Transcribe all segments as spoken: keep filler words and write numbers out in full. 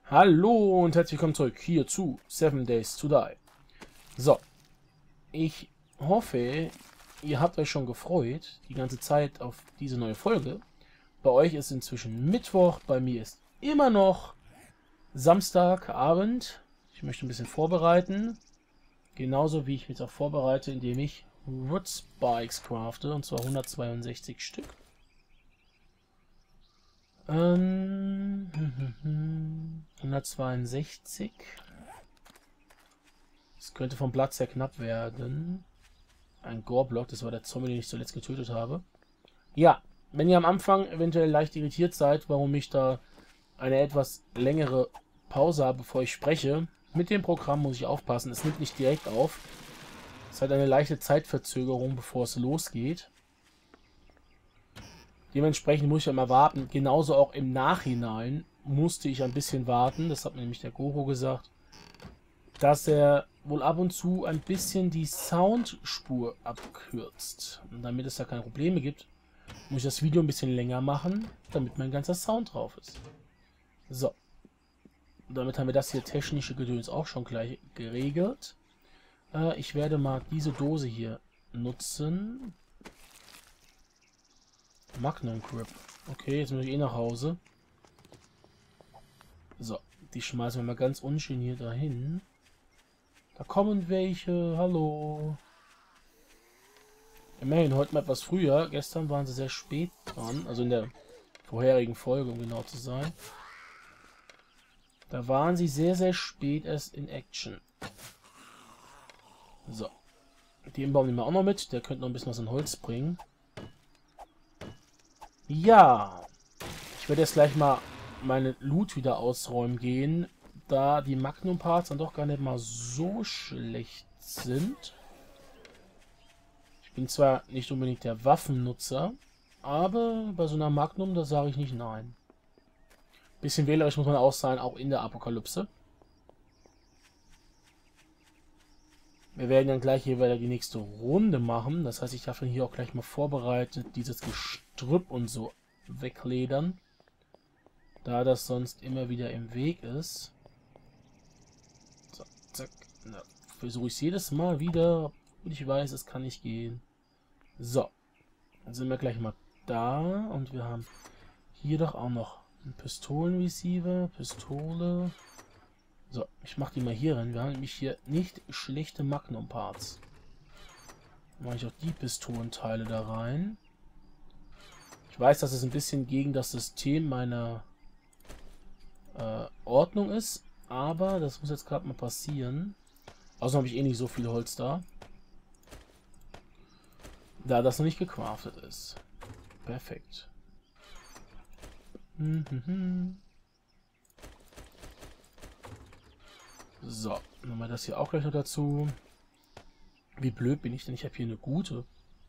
Hallo und herzlich willkommen zurück hier zu Seven Days to Die. So, ich hoffe, ihr habt euch schon gefreut, die ganze Zeit auf diese neue Folge. Bei euch ist inzwischen Mittwoch, bei mir ist immer noch Samstagabend. Ich möchte ein bisschen vorbereiten, genauso wie ich mich auch vorbereite, indem ich Wood Spikes crafte, und zwar hundertzweiundsechzig Stück. Ähm, hundertzweiundsechzig. Das könnte vom Platz her knapp werden. Ein Goreblock, das war der Zombie, den ich zuletzt getötet habe. Ja, wenn ihr am Anfang eventuell leicht irritiert seid, warum ich da eine etwas längere Pause habe, bevor ich spreche, mit dem Programm muss ich aufpassen. Es nimmt nicht direkt auf. Es hat eine leichte Zeitverzögerung, bevor es losgeht. Dementsprechend muss ich immer warten. Genauso auch im Nachhinein musste ich ein bisschen warten. Das hat mir nämlich der Goro gesagt. Dass er wohl ab und zu ein bisschen die Soundspur abkürzt. Und damit es da keine Probleme gibt, muss ich das Video ein bisschen länger machen, damit mein ganzer Sound drauf ist. So. Damit haben wir das hier technische Gedöns auch schon gleich geregelt. Äh, ich werde mal diese Dose hier nutzen. Magnum Grip. Okay, jetzt muss ich eh nach Hause. So, die schmeißen wir mal ganz ungeniert dahin. Da kommen welche. Hallo. Immerhin heute mal etwas früher. Gestern waren sie sehr spät dran. Also in der vorherigen Folge, um genau zu sein. Da waren sie sehr, sehr spät erst in Action. So. Den Baum nehmen wir auch noch mit. Der könnte noch ein bisschen was in Holz bringen. Ja, ich werde jetzt gleich mal meine Loot wieder ausräumen gehen, da die Magnum Parts dann doch gar nicht mal so schlecht sind. Ich bin zwar nicht unbedingt der Waffennutzer, aber bei so einer Magnum, da sage ich nicht nein. Bisschen wählerisch muss man auch sein, auch in der Apokalypse. Wir werden dann gleich hier weiter die nächste Runde machen. Das heißt, ich darf dann hier auch gleich mal vorbereitet dieses Gestrüpp und so wegledern. Da das sonst immer wieder im Weg ist. So, zack. Da versuche ich es jedes Mal wieder. Und ich weiß, es kann nicht gehen. So. Dann sind wir gleich mal da. Und wir haben hier doch auch noch einen Pistolenreceiver. Pistole. So, ich mache die mal hier rein. Wir haben nämlich hier nicht schlechte Magnum-Parts. Mache ich auch die Pistolenteile da rein. Ich weiß, dass es ein bisschen gegen das System meiner äh, Ordnung ist, aber das muss jetzt gerade mal passieren. Außerdem habe ich eh nicht so viel Holz da. Da das noch nicht gecraftet ist. Perfekt. Mhm. So, nehmen wir das hier auch gleich noch dazu. Wie blöd bin ich denn? Ich habe hier eine gute.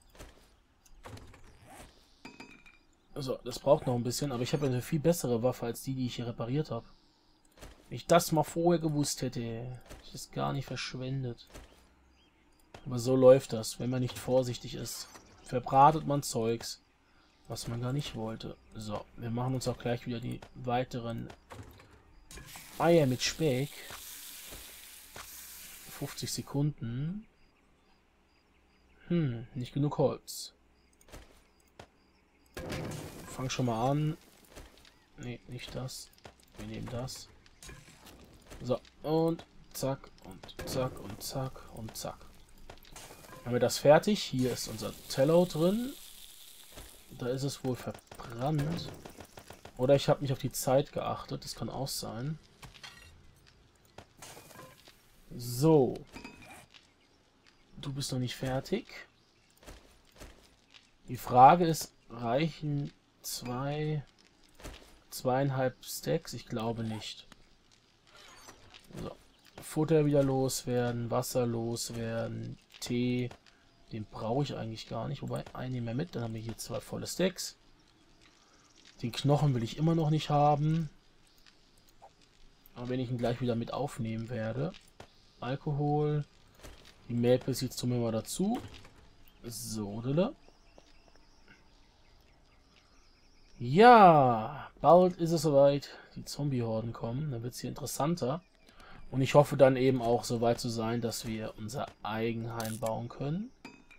So, das braucht noch ein bisschen, aber ich habe eine viel bessere Waffe als die, die ich hier repariert habe. Wenn ich das mal vorher gewusst hätte, hätte ich es gar nicht verschwendet. Aber so läuft das, wenn man nicht vorsichtig ist. Verbratet man Zeugs, was man gar nicht wollte. So, wir machen uns auch gleich wieder die weiteren Eier mit Speck. fünfzig Sekunden. Hm, nicht genug Holz. Fang schon mal an. Ne, nicht das. Wir nehmen das. So, und zack, und zack, und zack, und zack. Haben wir das fertig. Hier ist unser Tello drin. Da ist es wohl verbrannt. Oder ich habe nicht auf die Zeit geachtet. Das kann auch sein. So. Du bist noch nicht fertig. Die Frage ist, reichen zwei, zweieinhalb Stacks? Ich glaube nicht. So. Futter wieder loswerden, Wasser loswerden, Tee. Den brauche ich eigentlich gar nicht. Wobei, einen nehmen wir mit. Dann haben wir hier zwei volle Stacks. Den Knochen will ich immer noch nicht haben. Aber wenn ich ihn gleich wieder mit aufnehmen werde. Alkohol. Die Maple Seeds tun wir mal dazu. So, oder? Ja, Bald ist es soweit, die Zombie-Horden kommen. Dann wird es hier interessanter. Und ich hoffe dann eben auch so weit zu sein, dass wir unser Eigenheim bauen können.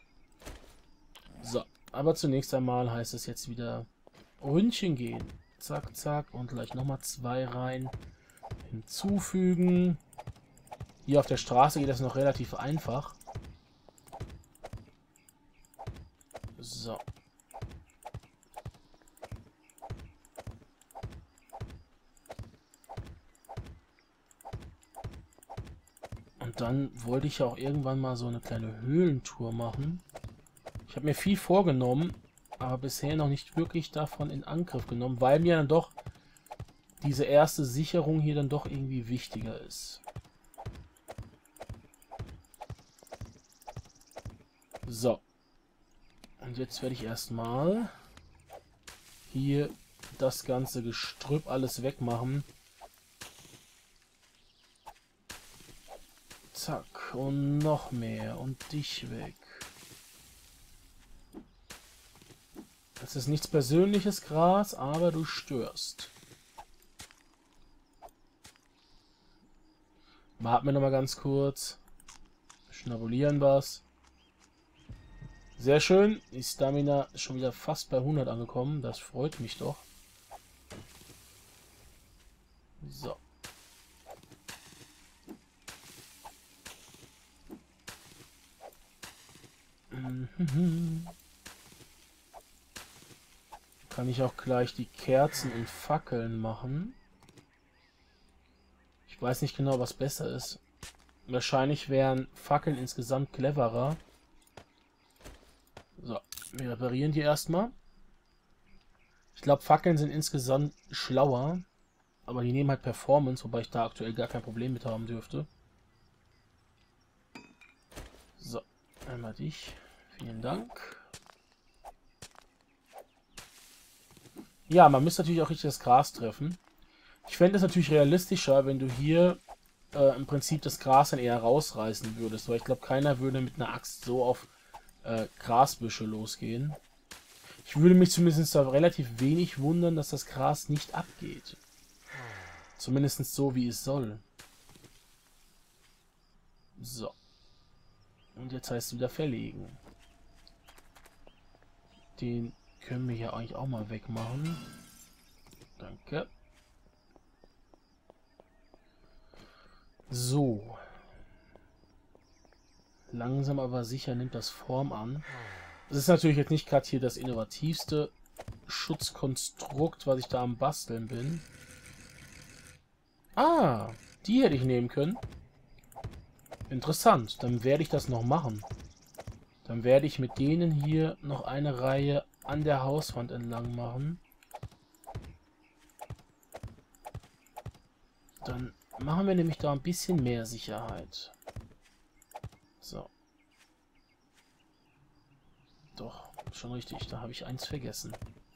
So, aber zunächst einmal heißt es jetzt wieder Ründchen gehen. Zack, zack. Und gleich nochmal zwei rein. Hinzufügen. Hier auf der Straße geht das noch relativ einfach. So. Und dann wollte ich ja auch irgendwann mal so eine kleine Höhlentour machen. Ich habe mir viel vorgenommen, aber bisher noch nicht wirklich davon in Angriff genommen, weil mir dann doch diese erste Sicherung hier dann doch irgendwie wichtiger ist. So. Und jetzt werde ich erstmal hier das ganze Gestrüpp alles wegmachen. Zack. Und noch mehr. Und dich weg. Das ist nichts Persönliches, Gras, aber du störst. Warten wir nochmal ganz kurz. Schnabulieren was. Sehr schön. Die Stamina ist schon wieder fast bei hundert angekommen. Das freut mich doch. So. Kann ich auch gleich die Kerzen und Fackeln machen. Ich weiß nicht genau, was besser ist. Wahrscheinlich wären Fackeln insgesamt cleverer. So, wir reparieren die erstmal. Ich glaube, Fackeln sind insgesamt schlauer. Aber die nehmen halt Performance, wobei ich da aktuell gar kein Problem mit haben dürfte. So, einmal dich. Vielen Dank. Ja, man müsste natürlich auch richtig das Gras treffen. Ich fände es natürlich realistischer, wenn du hier äh, im Prinzip das Gras dann eher rausreißen würdest. Weil ich glaube, keiner würde mit einer Axt so auf äh, Grasbüsche losgehen. Ich würde mich zumindest da relativ wenig wundern, dass das Gras nicht abgeht. Zumindest so, wie es soll. So. Und jetzt heißt es wieder verlegen. Den können wir ja eigentlich auch mal wegmachen. Danke. So. Langsam aber sicher nimmt das Form an. Das ist natürlich jetzt nicht gerade hier das innovativste Schutzkonstrukt, was ich da am Basteln bin. Ah, die hätte ich nehmen können. Interessant, dann werde ich das noch machen. Dann werde ich mit denen hier noch eine Reihe an der Hauswand entlang machen. Dann machen wir nämlich da ein bisschen mehr Sicherheit. So. Doch, schon richtig, da habe ich eins vergessen.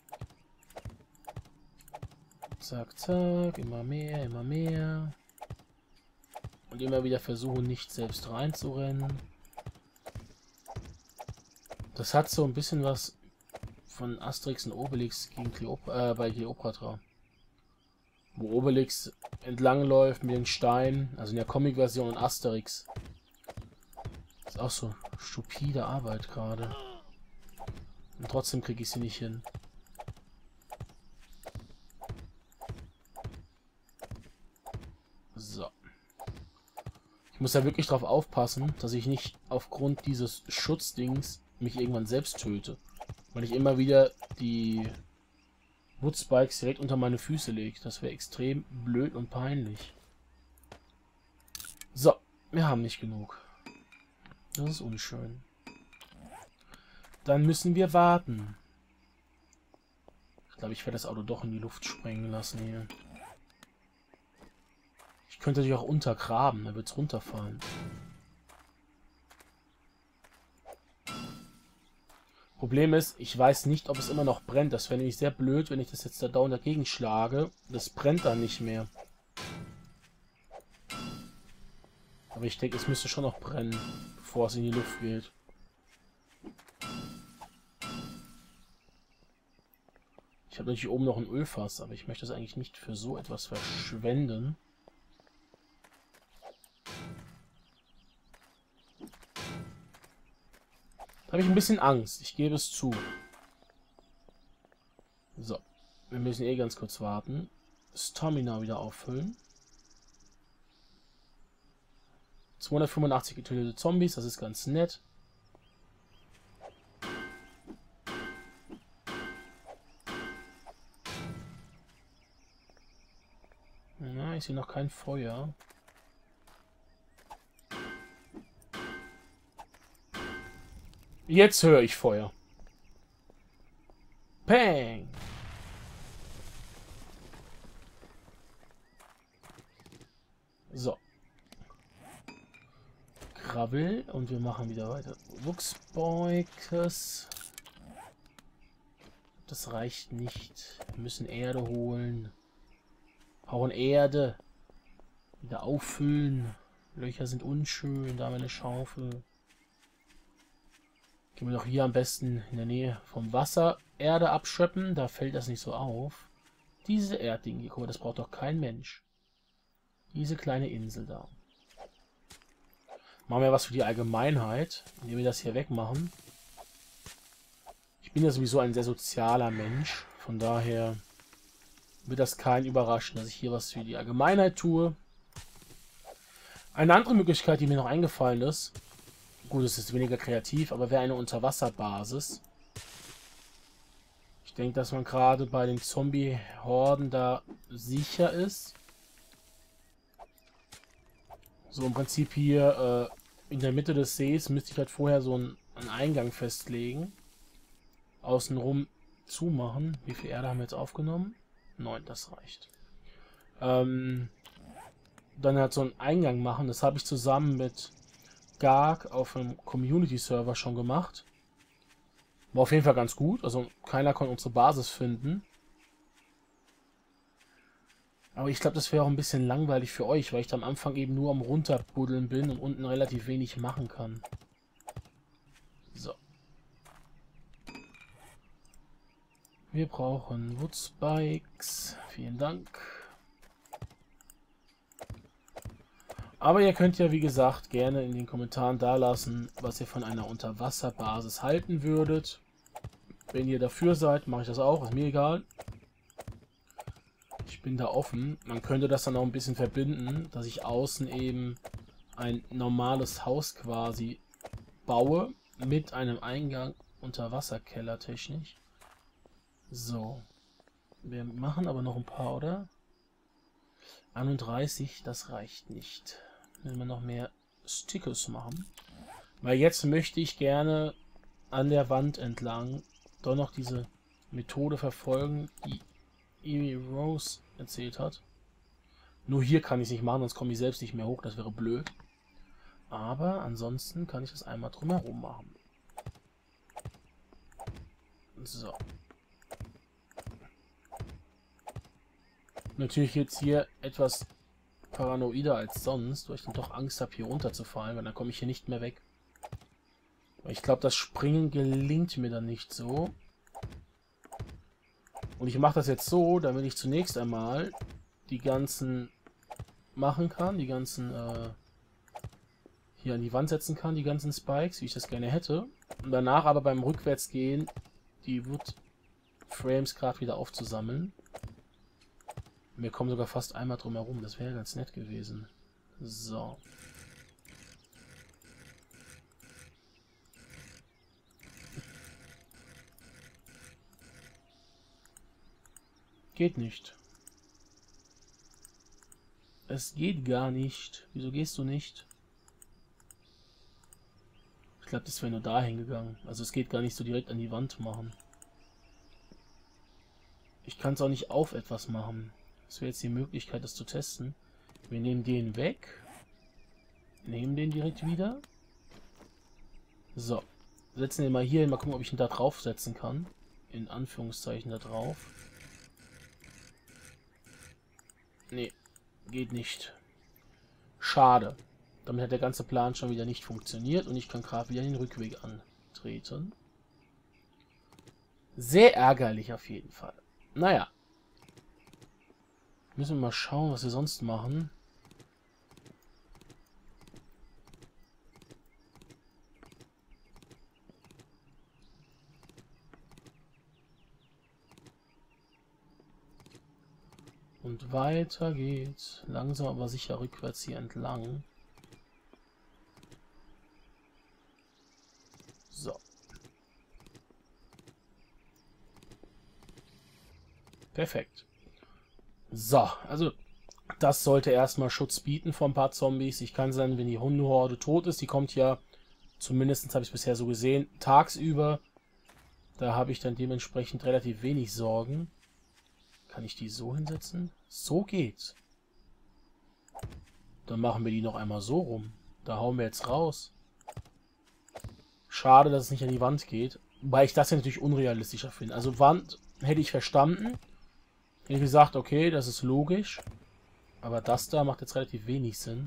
Zack, zack, immer mehr, immer mehr. Und immer wieder versuchen, nicht selbst reinzurennen. Das hat so ein bisschen was von Asterix und Obelix gegen Kleopatra, äh, bei Kleopatra. Wo Obelix entlangläuft mit den Steinen, also in der Comic-Version und Asterix. Ist auch so stupide Arbeit gerade. Und trotzdem kriege ich sie nicht hin. So. Ich muss da wirklich drauf aufpassen, dass ich nicht aufgrund dieses Schutzdings mich irgendwann selbst töte. Weil ich immer wieder die Woodspikes direkt unter meine Füße lege. Das wäre extrem blöd und peinlich. So, wir haben nicht genug. Das ist unschön. Dann müssen wir warten. Ich glaube, ich werde das Auto doch in die Luft sprengen lassen hier. Ich könnte natürlich auch untergraben, da wird es runterfallen. Problem ist, ich weiß nicht, ob es immer noch brennt. Das wäre nämlich sehr blöd, wenn ich das jetzt da dauernd dagegen schlage. Das brennt dann nicht mehr. Aber ich denke, es müsste schon noch brennen, bevor es in die Luft geht. Ich habe natürlich oben noch ein Ölfass, aber ich möchte das eigentlich nicht für so etwas verschwenden. Da habe ich ein bisschen Angst, ich gebe es zu. So, wir müssen eh ganz kurz warten. Stamina wieder auffüllen. zweihundertfünfundachtzig getötete Zombies, das ist ganz nett. Ja, ich sehe noch kein Feuer. Jetzt höre ich Feuer. Peng! So. Gravel und wir machen wieder weiter. Wuchsbeukes. Das reicht nicht. Wir müssen Erde holen. Brauchen Erde. Wieder auffüllen. Löcher sind unschön. Da haben wir eine Schaufel. Gehen wir doch hier am besten in der Nähe vom Wasser Erde abschöpfen. Da fällt das nicht so auf. Diese Erddinge hier, guck mal, das braucht doch kein Mensch. Diese kleine Insel da. Machen wir was für die Allgemeinheit, indem wir das hier wegmachen. Ich bin ja sowieso ein sehr sozialer Mensch. Von daher wird das keinen überraschen, dass ich hier was für die Allgemeinheit tue. Eine andere Möglichkeit, die mir noch eingefallen ist, gut, es ist weniger kreativ, aber wäre eine Unterwasserbasis. Ich denke, dass man gerade bei den Zombie-Horden da sicher ist. So im Prinzip hier äh, in der Mitte des Sees müsste ich halt vorher so einen, einen Eingang festlegen. Außenrum zumachen. Wie viel Erde haben wir jetzt aufgenommen? neun, das reicht. Ähm, dann halt so einen Eingang machen. Das habe ich zusammen mit Garg auf einem Community-Server schon gemacht. War auf jeden Fall ganz gut. Also keiner konnte unsere Basis finden. Aber ich glaube, das wäre auch ein bisschen langweilig für euch, weil ich da am Anfang eben nur am Runterbuddeln bin und unten relativ wenig machen kann. So. Wir brauchen Woodspikes. Vielen Dank. Aber ihr könnt ja, wie gesagt, gerne in den Kommentaren dalassen, was ihr von einer Unterwasserbasis halten würdet. Wenn ihr dafür seid, mache ich das auch. Ist mir egal. Ich bin da offen. Man könnte das dann auch ein bisschen verbinden, dass ich außen eben ein normales Haus quasi baue mit einem Eingang Unterwasserkeller technisch. So. Wir machen aber noch ein paar, oder? einunddreißig, das reicht nicht. Wenn wir noch mehr Stickers machen. Weil jetzt möchte ich gerne an der Wand entlang doch noch diese Methode verfolgen, die Amy Rose erzählt hat. Nur hier kann ich es nicht machen, sonst komme ich selbst nicht mehr hoch, das wäre blöd. Aber ansonsten kann ich das einmal drumherum machen. So. Natürlich jetzt hier etwas paranoider als sonst, weil ich dann doch Angst habe, hier runterzufallen, weil dann komme ich hier nicht mehr weg. Ich glaube, das Springen gelingt mir dann nicht so. Und ich mache das jetzt so, damit ich zunächst einmal die ganzen machen kann, die ganzen äh, hier an die Wand setzen kann, die ganzen Spikes, wie ich das gerne hätte. Und danach aber beim Rückwärtsgehen die Wood Frames gerade wieder aufzusammeln. Wir kommen sogar fast einmal drum herum, das wäre ganz nett gewesen. So. Geht nicht. Es geht gar nicht. Wieso gehst du nicht? Ich glaube, das wäre nur dahin gegangen. Also es geht gar nicht so direkt an die Wand machen. Ich kann es auch nicht auf etwas machen. Das wäre jetzt die Möglichkeit, das zu testen. Wir nehmen den weg. Nehmen den direkt wieder. So. Setzen den mal hier hin. Mal gucken, ob ich ihn da drauf setzen kann. In Anführungszeichen da drauf. Nee. Geht nicht. Schade. Damit hat der ganze Plan schon wieder nicht funktioniert. Und ich kann gerade wieder den Rückweg antreten. Sehr ärgerlich auf jeden Fall. Naja. Müssen wir mal schauen, was wir sonst machen. Und weiter geht's. Langsam aber sicher rückwärts hier entlang. So. Perfekt. So, also das sollte erstmal Schutz bieten vor ein paar Zombies. Ich kann sagen, wenn die Hundehorde tot ist, die kommt ja, zumindest habe ich es bisher so gesehen, tagsüber. Da habe ich dann dementsprechend relativ wenig Sorgen. Kann ich die so hinsetzen? So geht's. Dann machen wir die noch einmal so rum. Da hauen wir jetzt raus. Schade, dass es nicht an die Wand geht. Wobei ich das ja natürlich unrealistischer finde. Also Wand hätte ich verstanden. Hätte ich gesagt, okay, das ist logisch. Aber das da macht jetzt relativ wenig Sinn.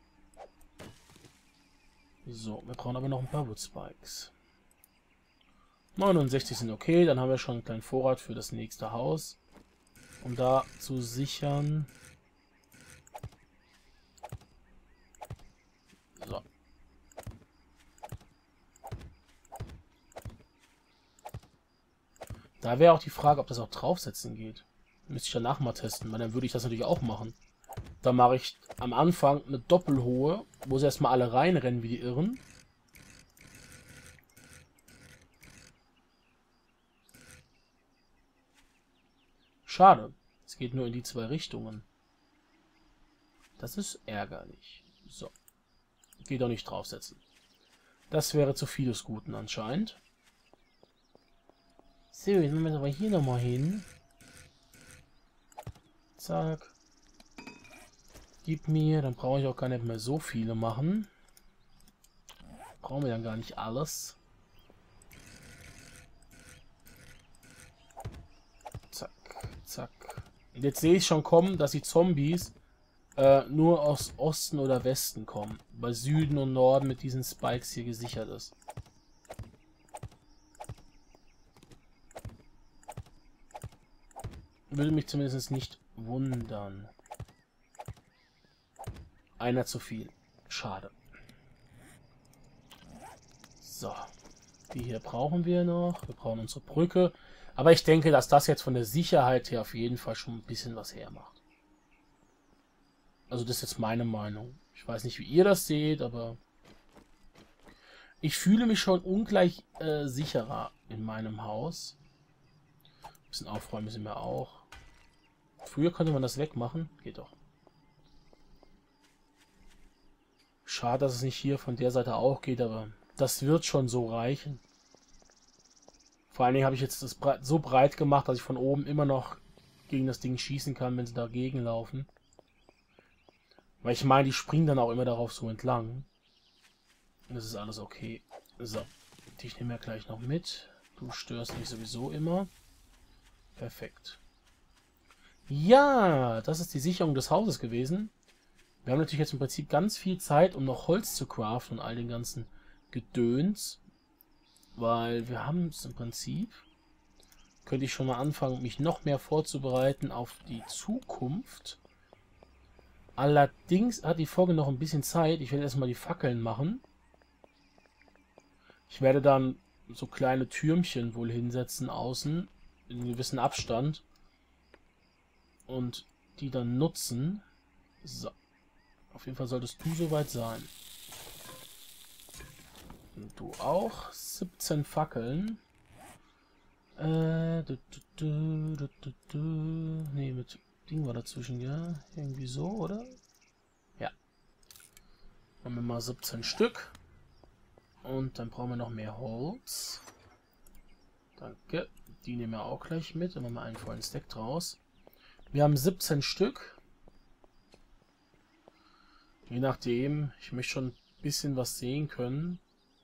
So, wir brauchen aber noch ein paar Woodspikes. neunundsechzig sind okay, dann haben wir schon einen kleinen Vorrat für das nächste Haus. Um da zu sichern. So. Da wäre auch die Frage, ob das auch draufsetzen geht. Müsste ich danach mal testen, weil dann würde ich das natürlich auch machen. Da mache ich am Anfang eine Doppelhohe, wo sie erstmal alle reinrennen wie die Irren. Schade. Es geht nur in die zwei Richtungen. Das ist ärgerlich. So. Geht doch nicht draufsetzen. Das wäre zu viel des Guten anscheinend. So, jetzt machen wir es aber hier nochmal hin. Zack. Gib mir, dann brauche ich auch gar nicht mehr so viele machen. Brauchen wir dann gar nicht alles. Zack, zack. Und jetzt sehe ich schon kommen, dass die Zombies äh, nur aus Osten oder Westen kommen. Bei Süden und Norden mit diesen Spikes hier gesichert ist. Würde mich zumindest nicht wundern. Einer zu viel. Schade. So. Die hier brauchen wir noch. Wir brauchen unsere Brücke. Aber ich denke, dass das jetzt von der Sicherheit her auf jeden Fall schon ein bisschen was hermacht. Also das ist jetzt meine Meinung. Ich weiß nicht, wie ihr das seht, aber ich fühle mich schon ungleich äh, sicherer in meinem Haus. Ein bisschen aufräumen müssen wir auch. Früher konnte man das wegmachen. Geht doch. Schade, dass es nicht hier von der Seite auch geht, aber das wird schon so reichen. Vor allen Dingen habe ich jetzt das so breit gemacht, dass ich von oben immer noch gegen das Ding schießen kann, wenn sie dagegen laufen. Weil ich meine, die springen dann auch immer darauf so entlang. Und das ist alles okay. So, dich nehmen wir gleich noch mit. Du störst mich sowieso immer. Perfekt. Ja, das ist die Sicherung des Hauses gewesen. Wir haben natürlich jetzt im Prinzip ganz viel Zeit, um noch Holz zu craften und all den ganzen Gedöns. Weil wir haben es im Prinzip, könnte ich schon mal anfangen, mich noch mehr vorzubereiten auf die Zukunft. Allerdings hat die Folge noch ein bisschen Zeit. Ich werde erstmal die Fackeln machen. Ich werde dann so kleine Türmchen wohl hinsetzen außen, in einem gewissen Abstand. Und die dann nutzen. So. Auf jeden Fall solltest du soweit sein. Und du auch. siebzehn Fackeln. Äh, du, du, du, du, du, du. Nee, mit Ding war dazwischen, ja? Irgendwie so, oder? Ja. Machen wir mal siebzehn Stück. Und dann brauchen wir noch mehr Holz. Danke. Die nehmen wir auch gleich mit. Dann machen wir einen vollen Stack draus. Wir haben siebzehn Stück. Je nachdem. Ich möchte schon ein bisschen was sehen können.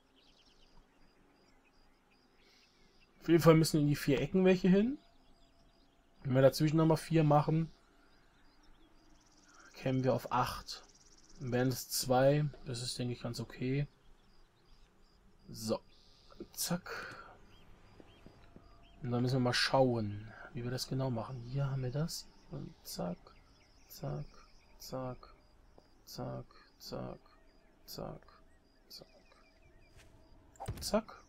Auf jeden Fall müssen in die vier Ecken welche hin. Wenn wir dazwischen nochmal vier machen, kämen wir auf acht. Dann wären es zwei. Das ist, denke ich, ganz okay. So. Zack. Und dann müssen wir mal schauen. wie wir das genau machen. Hier haben wir das. Und zack, zack, zack, zack, zack, zack, zack, zack.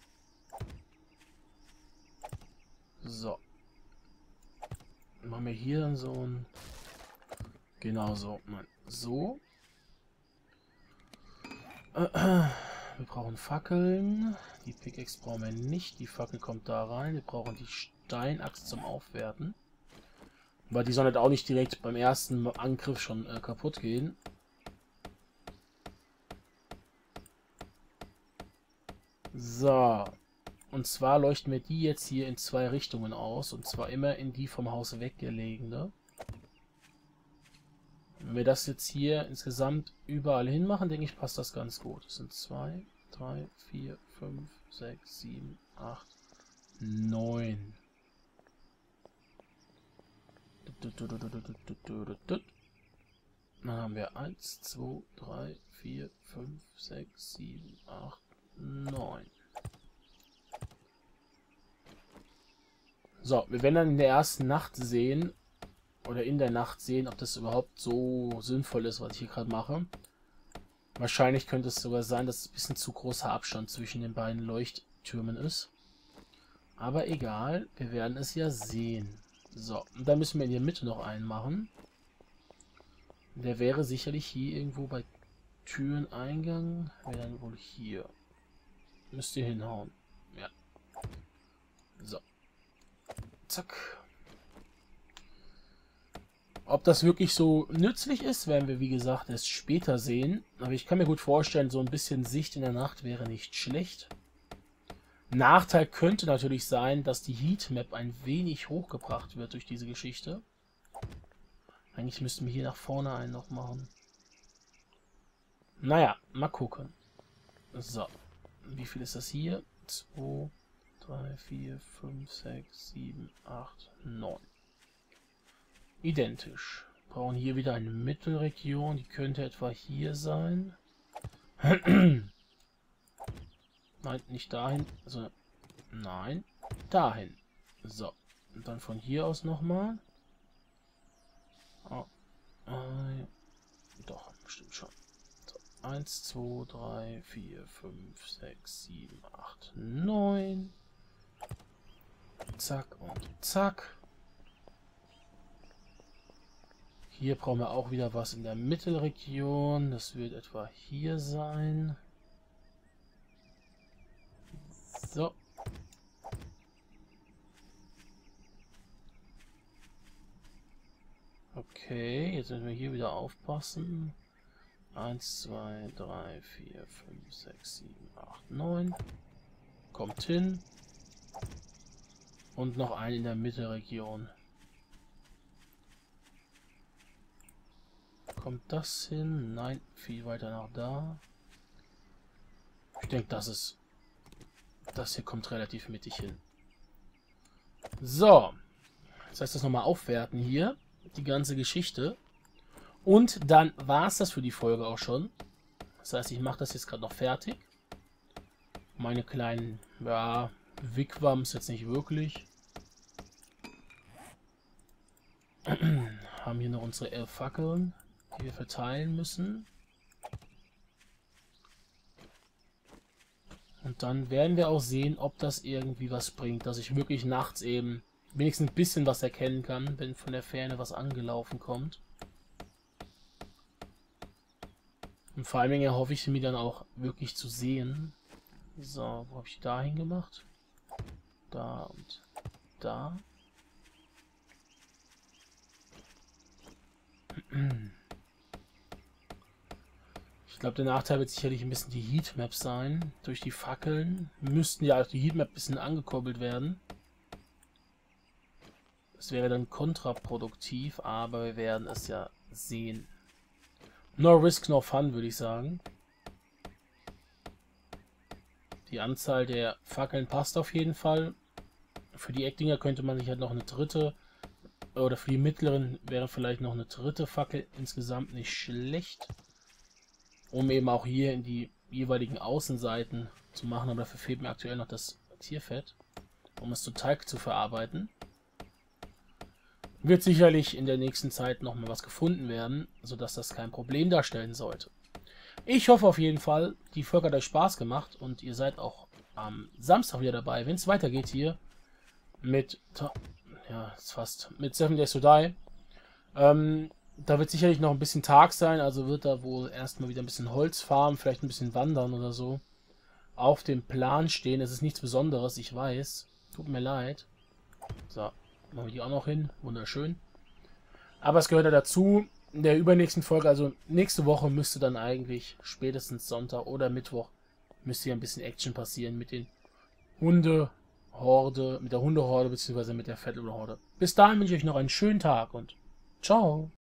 So. Dann machen wir hier dann so ein... Genau so. Nein, so. Wir brauchen Fackeln. Die Pickaxe brauchen wir nicht. Die Fackel kommt da rein. Wir brauchen die Steinaxt zum Aufwerten. Weil die soll halt auch nicht direkt beim ersten Angriff schon äh, kaputt gehen. So. Und zwar leuchten wir die jetzt hier in zwei Richtungen aus. Und zwar immer in die vom Haus weggelegene. Wenn wir das jetzt hier insgesamt überall hin machen, denke ich, passt das ganz gut. Das sind zwei, drei, vier, fünf, sechs, sieben, acht, neun. Dann haben wir eins, zwei, drei, vier, fünf, sechs, sieben, acht, neun. So, wir werden dann in der ersten Nacht sehen, oder in der Nacht sehen, ob das überhaupt so sinnvoll ist, was ich hier gerade mache. Wahrscheinlich könnte es sogar sein, dass es ein bisschen zu großer Abstand zwischen den beiden Leuchttürmen ist. Aber egal, wir werden es ja sehen. So, und dann müssen wir in der Mitte noch einen machen. Der wäre sicherlich hier irgendwo bei Türeneingang. Wäre dann wohl hier. Müsst ihr hinhauen. Ja. So. Zack. Ob das wirklich so nützlich ist, werden wir wie gesagt erst später sehen. Aber ich kann mir gut vorstellen, so ein bisschen Sicht in der Nacht wäre nicht schlecht. Nachteil könnte natürlich sein, dass die Heatmap ein wenig hochgebracht wird durch diese Geschichte. Eigentlich müssten wir hier nach vorne einen noch machen. Naja, mal gucken. So. Wie viel ist das hier? zwei, drei, vier, fünf, sechs, sieben, acht, neun. Identisch. Wir brauchen hier wieder eine Mittelregion. Die könnte etwa hier sein. Nein, nicht dahin. Also, nein, dahin. So. Und dann von hier aus nochmal. Oh, äh, doch, bestimmt schon. So, eins, zwei, drei, vier, fünf, sechs, sieben, acht, neun. Zack und zack. Hier brauchen wir auch wieder was in der Mittelregion. Das wird etwa hier sein. So. Okay, jetzt müssen wir hier wieder aufpassen. eins, zwei, drei, vier, fünf, sechs, sieben, acht, neun. Kommt hin. Und noch einen in der Mittelregion. Kommt das hin? Nein, viel weiter nach da. Ich denke, das ist... Das hier kommt relativ mittig hin. So. Das heißt, das nochmal aufwerten hier. Die ganze Geschichte. Und dann war es das für die Folge auch schon. Das heißt, ich mache das jetzt gerade noch fertig. Meine kleinen, ja, Wigwams jetzt nicht wirklich. Haben hier noch unsere elf Fackeln, die wir verteilen müssen. Und dann werden wir auch sehen, ob das irgendwie was bringt, dass ich wirklich nachts eben wenigstens ein bisschen was erkennen kann, wenn von der Ferne was angelaufen kommt. Und vor allen Dingen hoffe ich mir dann auch wirklich zu sehen. So, wo habe ich da hingemacht? Da und da. Ich glaube, der Nachteil wird sicherlich ein bisschen die Heatmap sein. Durch die Fackeln müssten ja auch die Heatmap ein bisschen angekurbelt werden. Das wäre dann kontraproduktiv, aber wir werden es ja sehen. No risk, no fun, würde ich sagen. Die Anzahl der Fackeln passt auf jeden Fall. Für die Eckdinger könnte man sich halt noch eine dritte, oder für die mittleren wäre vielleicht noch eine dritte Fackel insgesamt nicht schlecht. Um eben auch hier in die jeweiligen Außenseiten zu machen, aber dafür fehlt mir aktuell noch das Tierfett, um es zu Teig zu verarbeiten. wird sicherlich in der nächsten Zeit nochmal was gefunden werden, sodass das kein Problem darstellen sollte. Ich hoffe auf jeden Fall, die Folge hat euch Spaß gemacht und ihr seid auch am Samstag wieder dabei, wenn es weitergeht hier mit, ja, ist fast, mit Seven Days to Die. Ähm, da wird sicherlich noch ein bisschen Tag sein, also wird da wohl erstmal wieder ein bisschen Holz farmen, vielleicht ein bisschen wandern oder so. Auf dem Plan stehen, es ist nichts Besonderes, ich weiß. Tut mir leid. So, machen wir die auch noch hin, wunderschön. Aber es gehört ja dazu, in der übernächsten Folge, also nächste Woche müsste dann eigentlich spätestens Sonntag oder Mittwoch müsste hier ein bisschen Action passieren mit den Hundehorde, mit der Hundehorde bzw. mit der Fettelhorde. Bis dahin wünsche ich euch noch einen schönen Tag und ciao.